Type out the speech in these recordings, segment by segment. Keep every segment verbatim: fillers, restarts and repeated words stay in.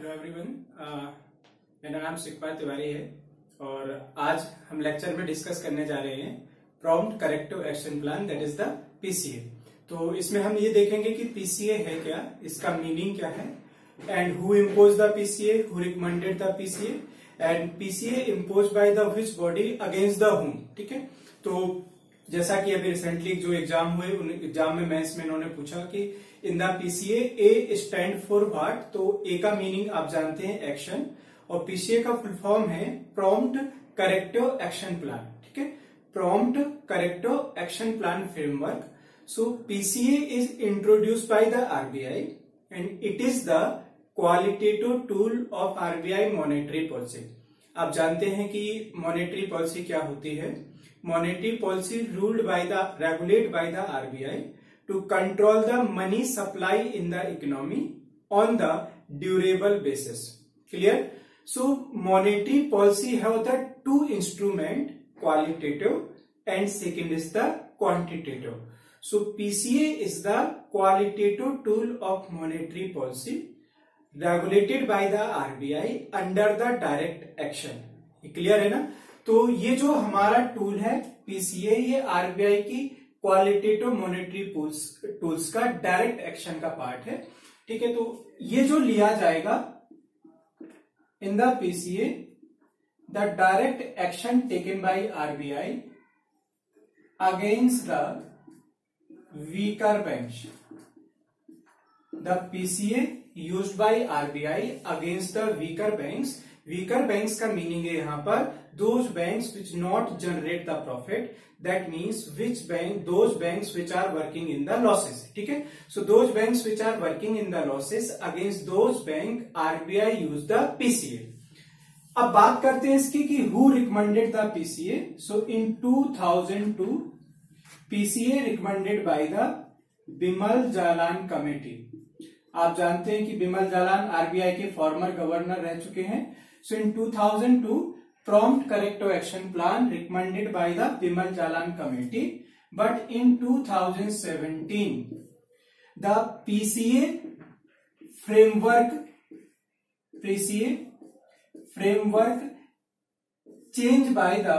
Hello everyone, मेरा नाम सुखपाल तिवारी है और आज हम लेक्चर में डिस्कस करने जा रहे हैं prompt corrective action plan, that is the PCA. तो इसमें हम ये देखेंगे कि पीसीए है क्या, इसका मीनिंग क्या है, and who impose the PCA, who recommended the PCA, and PCA impose by the which body against the whom. ठीक है, तो जैसा कि अभी रिसेंटली जो एग्जाम हुए, उन एग्जाम में मैथ्स में इन्होंने पूछा कि in the PCA A stand for what. तो ए का मीनिंग आप जानते हैं एक्शन, और पीसीए का फुल फॉर्म है प्रॉम्प्ट करेक्टिव एक्शन प्लान। ठीक है, prompt corrective action plan framework. So PCA is introduced by the RBI and it is the qualitative tool of RBI monetary policy. आप जानते हैं कि मॉनेटरी पॉलिसी क्या होती है। Monetary policy ruled by the regulate by the RBI to control the money supply in the economy on the durable basis. Clear? So monetary policy have the two instrument, qualitative and second is the quantitative. So P C A is the qualitative tool of monetary policy regulated by the R B I under the direct action. Clear है ना? तो ये जो हमारा tool है P C A, ये RBI की qualitative monetary tools का डायरेक्ट एक्शन का पार्ट है। ठीक है, तो ये जो लिया जाएगा in the PCA, the direct action taken by RBI against the weaker banks. The PCA used by RBI against the weaker banks. Weaker banks का मीनिंग है यहां पर those banks which not generate the profit, that means which bank, those banks which are working in the losses. ठीक है, so those banks which are working in the losses against those bank RBI use the PCA. अब बात करते हैं इसकी कि who recommended the PCA. So in two thousand two PCA recommended by the Bimal Jalan committee. आप जानते हैं कि बिमल जालान आरबीआई के फॉर्मर गवर्नर रह चुके हैं। So in two thousand two prompt corrective action plan recommended by the Bimal Jalan committee, but in two thousand seventeen the P C A framework P C A framework changed by the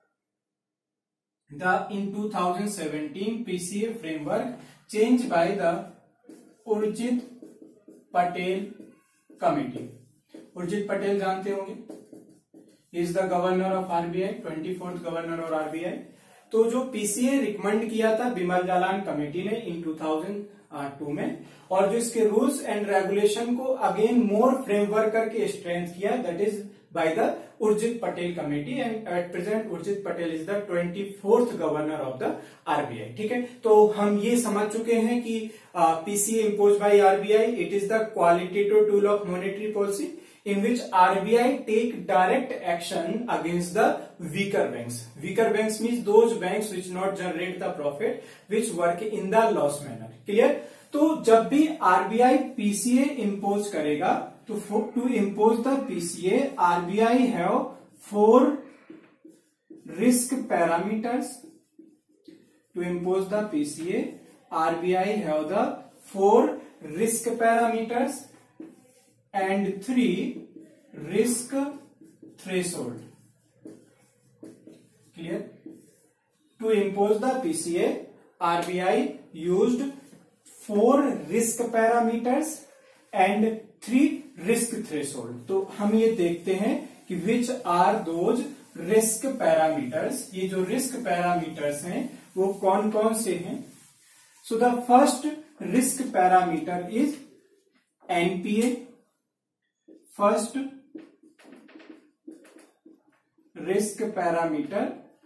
the in two thousand seventeen P C A framework changed by the Urjit Patel committee। Urjit Patel जानते होंगे, is the governor of RBI, twenty fourth governor of RBI. तो जो PCA recommend किया था Bimal Jalan committee ने इन two thousand to में, और जो इसके रूल्स एंड रेगुलेशन को अगेन मोर फ्रेमवर्क करके स्ट्रेंथ किया, that is by the Urjit Patel committee, and at present Urjit Patel is the twenty fourth governor of the RBI. ठीक है, तो हम ये समझ चुके हैं कि PCA impose by RBI, it is the qualitative tool of monetary policy in which R B I take direct action against the weaker banks. Weaker banks means those banks which not generate the profit, which work in the loss manner. Clear? तो जब भी R B I P C A impose करेगा, तो to impose the P C A, R B I have four risk parameters. To impose the P C A, R B I have the four risk parameters and three risk threshold. Clear? To impose the P C A, R B I used four risk parameters and three risk threshold. तो हम ये देखते हैं कि which are those risk parameters. ये जो risk parameters हैं वो कौन कौन से हैं? So the first risk parameter is N P A. First risk parameter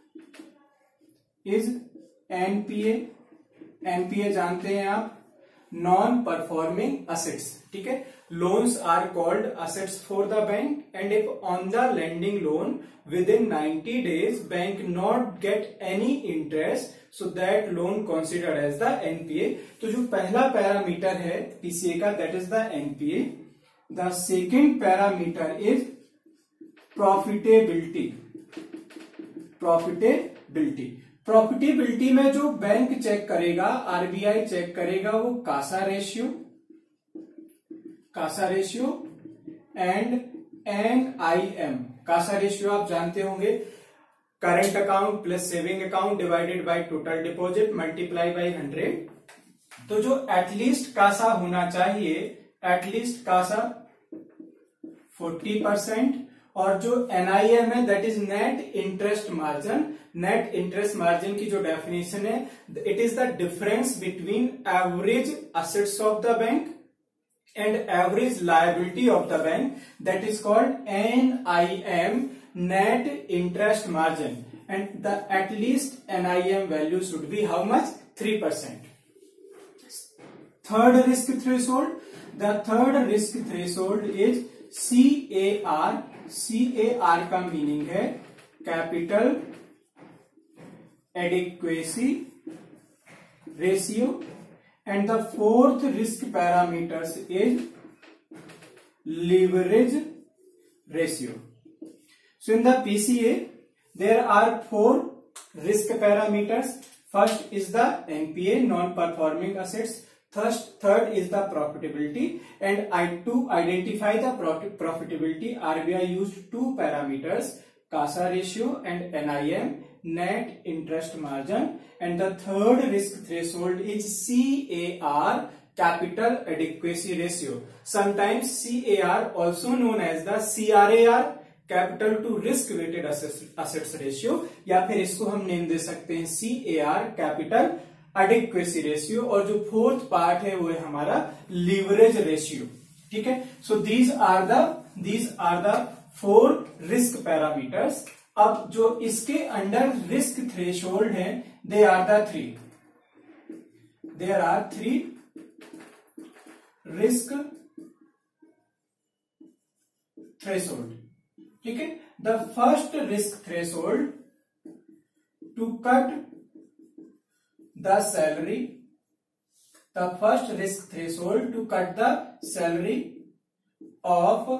is NPA. NPA जानते हैं आप, नॉन परफॉर्मिंग असेट्स। ठीक है, loans are called assets for the bank, and if on the lending loan within ninety days bank not get any interest, so that loan considered as the NPA. तो जो पहला parameter है PCA का, that is the NPA. The second parameter is profitability. Profitability. Profitability में जो बैंक चेक करेगा, आरबीआई चेक करेगा, वो CASA ratio, CASA ratio and N I M. CASA ratio आप जानते होंगे, current account plus saving account divided by total deposit multiply by hundred. तो जो एटलीस्ट कासा होना चाहिए, एटलीस्ट कासा फोर्टी परसेंट, और जो एनआईएम है that is net interest margin. Net interest margin की जो डेफिनेशन है, it is the difference between average assets of the bank and average liability of the bank, that is called NIM, net interest margin, and the at least NIM value should be how much, three percent. Third risk threshold, the third risk threshold is C A R. C A R का meaning है capital adequacy ratio, and the fourth risk parameters is leverage ratio. So in the PCA there are four risk parameters. First is the N P A, non-performing assets. Third, third is the profitability, and I to identify the profitability, R B I used two parameters, CASA ratio and N I M, net interest margin, and the third risk threshold is C A R, capital adequacy ratio. Sometimes C A R also known as the C R A R, capital to risk weighted assets ratio, या फिर इसको हम name दे सकते हैं C A R, capital adequacy ratio, और जो fourth part है वो है हमारा लीवरेज रेशियो. ठीक है. So these are the these are the four risk parameters. अब जो इसके अंडर रिस्क थ्रेशोल्ड है, they are the three there are three risk threshold. ठीक है. The first risk threshold to cut the salary, the first risk threshold to cut the salary of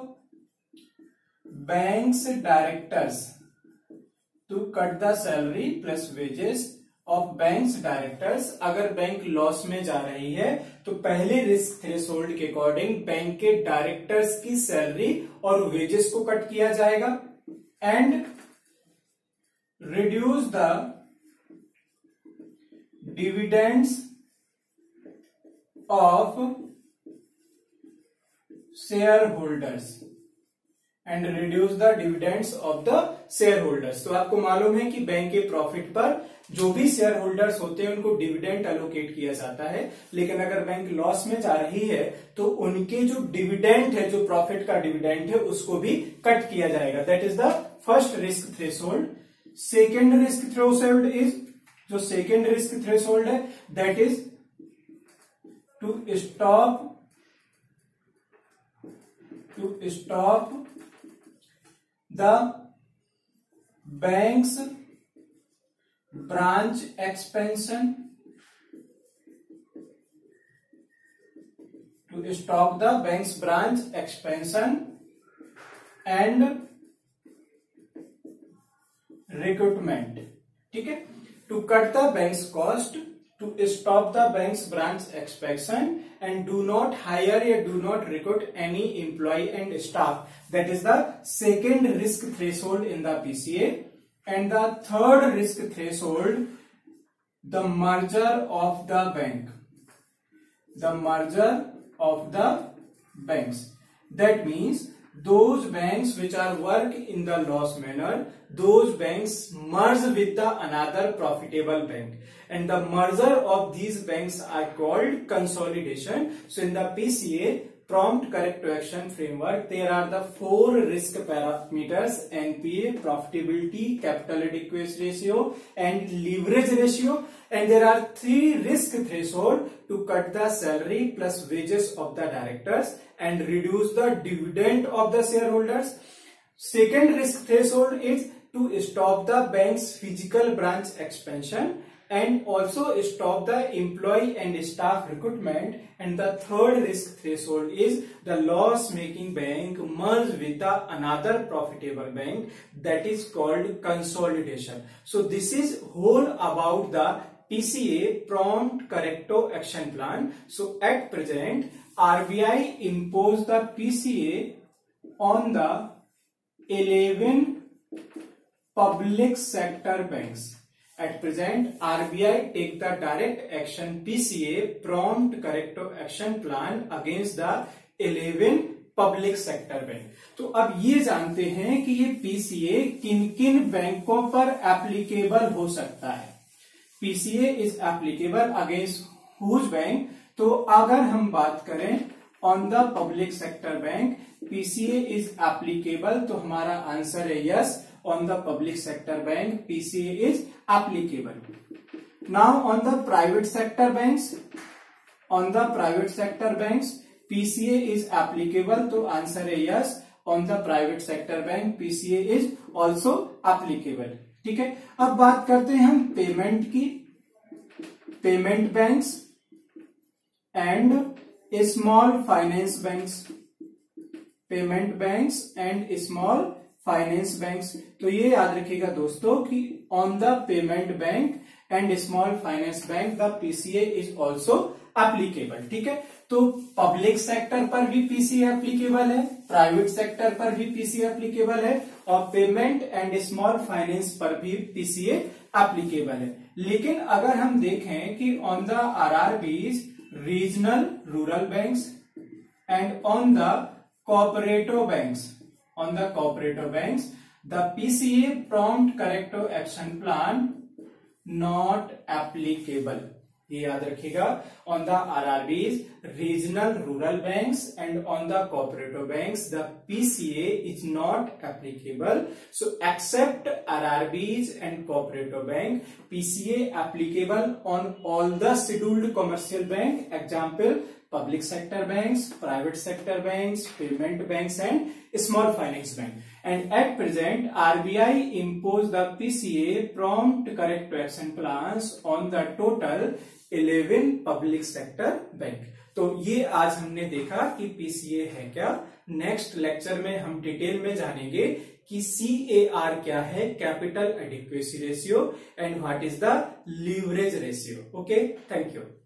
banks directors, to cut the salary plus wages of banks directors. अगर bank loss में जा रही है तो पहले risk threshold के according bank के directors की सैलरी और वेजेस को कट किया जाएगा, and reduce the dividends of share holders and reduce the dividends of the share holders. तो आपको मालूम है कि बैंक के प्रॉफिट पर जो भी शेयर होल्डर्स होते हैं उनको डिविडेंड एलोकेट किया जाता है, लेकिन अगर बैंक लॉस में जा रही है तो उनके जो डिविडेंड है, जो प्रॉफिट का डिविडेंड है, उसको भी कट किया जाएगा. That is the first risk threshold. Second risk threshold is, जो सेकेंड रिस्क थ्रेशोल्ड है, that is to stop to stop the banks branch expansion, to stop the bank's branch expansion and recruitment. ठीक है. To cut the bank's cost, to stop the bank's branch expansion and do not hire or do not recruit any employee and staff. That is the second risk threshold in the P C A. And the third risk threshold, the merger of the bank, the merger of the banks. That means those banks which are work in the loss manner, those banks merge with the another profitable bank, and the merger of these banks are called consolidation. So in the P C A, prompt corrective action framework, there are the four risk parameters: N P A, profitability, capital adequacy ratio, and leverage ratio. And there are three risk threshold to cut the salary plus wages of the directors and reduce the dividend of the shareholders. Second risk threshold is to stop the bank's physical branch expansion and also stop the employee and staff recruitment. And the third risk threshold is the loss making bank merge with the another profitable bank, that is called consolidation. So this is whole about the P C A, prompt corrective action plan. So at present R B I imposed the P C A on the eleven public sector banks. At present, R B I take the direct action P C A prompt corrective action plan against the eleven public sector bank. तो अब ये जानते हैं कि ये P C A किन किन बैंकों पर एप्लीकेबल हो सकता है. P C A is applicable against whose bank. तो अगर हम बात करें on the public sector bank, P C A is applicable, तो हमारा आंसर है yes. On the public sector bank, P C A is applicable. Now on the private sector banks, on the private sector banks, P C A is applicable, तो answer है yes. On the private sector bank, P C A is also applicable. ठीक है. अब बात करते हैं हम payment की. Payment banks and small finance banks. Payment banks and small finance banks. तो ये याद रखिएगा दोस्तों कि on the payment bank and small finance bank the PCA is also applicable. ठीक है. तो पब्लिक सेक्टर पर भी पीसीए एप्लीकेबल है, प्राइवेट सेक्टर पर भी पीसीए एप्लीकेबल है और पेमेंट एंड स्मॉल फाइनेंस पर भी पीसीए एप्लीकेबल है. लेकिन अगर हम देखें कि on the RRBs regional rural banks and on the cooperative banks, on the cooperative banks, the P C A prompt corrective action plan not applicable. ये याद रखिएगा. On the R R Bs, regional rural banks and on the cooperative banks, the P C A is not applicable. So except R R Bs and cooperative bank, P C A applicable on all the scheduled commercial bank. Example, public sector banks, private sector banks, payment banks and small finance bank. And at present, R B I imposed the P C A prompt corrective action plans on the total eleven public sector bank. तो ये आज हमने देखा कि P C A है क्या. Next lecture में हम डिटेल में जानेंगे कि C A R क्या है, capital adequacy ratio, and what is the leverage ratio. Okay, thank you.